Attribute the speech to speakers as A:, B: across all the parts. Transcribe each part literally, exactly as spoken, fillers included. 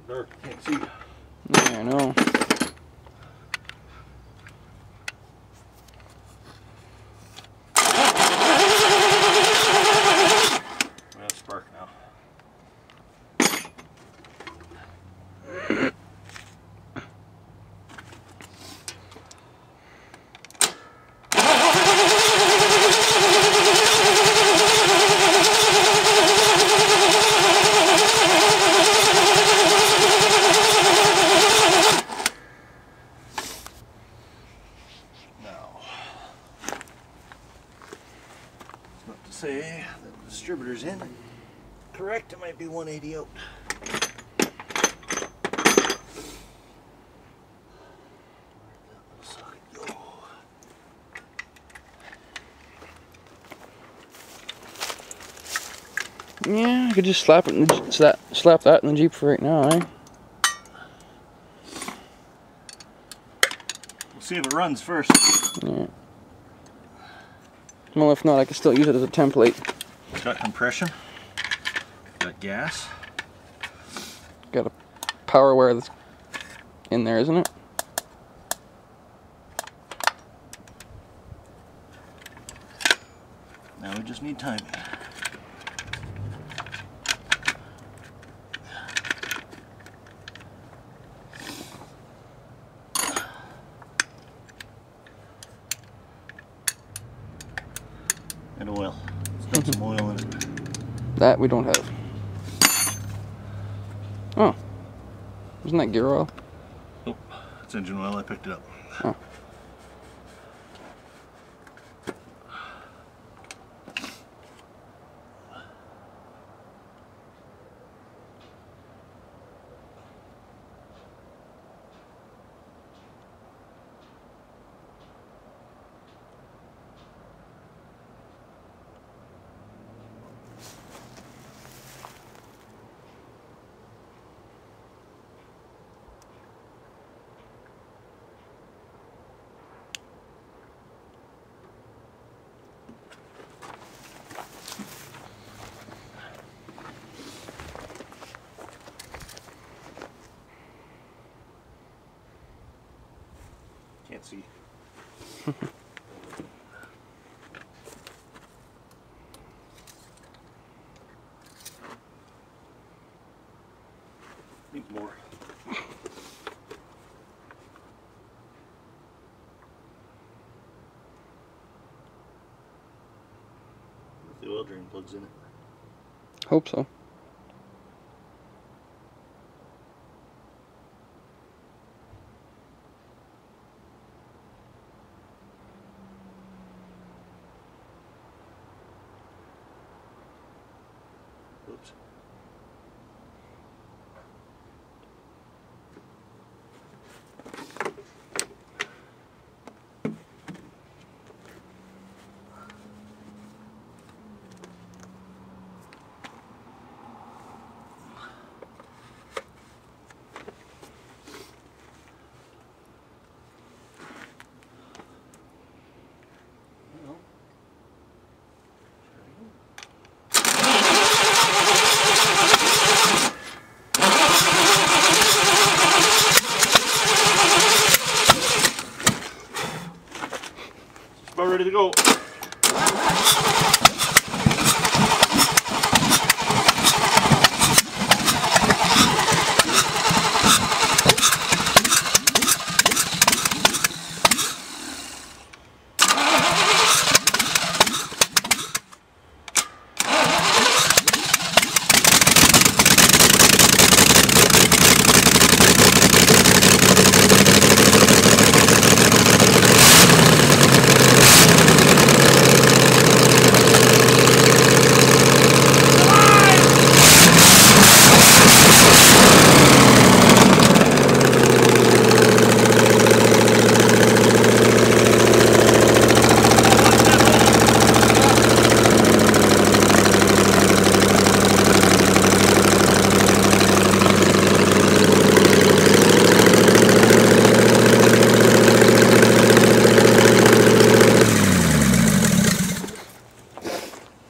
A: dark, can't see.
B: Yeah, I know.
A: We have spark now. Say that the distributor's in. Correct, it might be one eighty out.
B: Yeah, I could just slap it and slap, slap that in the Jeep for right now, eh?
A: We'll see if it runs first.
B: Yeah. Well, if not, I can still use it as a template.
A: It's got compression. Got gas.
B: Got a power wire that's in there, isn't it?
A: Now we just need timing. And oil. It's got some oil in it.
B: That we don't have. Oh. Isn't that gear oil?
A: Nope. It's engine oil. I picked it up.
B: Oh.
A: Can't see. Need more. The oil drain plugs in it.
B: Hope so.
A: Oops. About ready to go.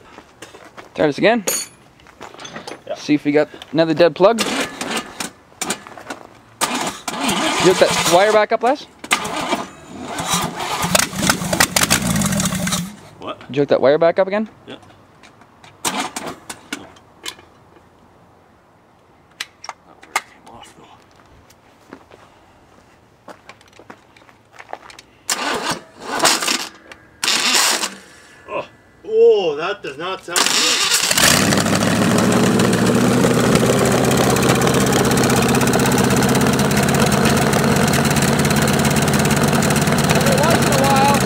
B: Try this again.
A: Yeah.
B: See if we got another dead plug. You hook that wire back up, Les?
A: What?
B: Did you hook that wire back up again?
A: Yeah. Oh, that does not sound good.
B: Every once in a while.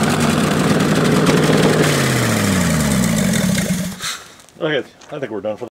A: Okay, I think we're done for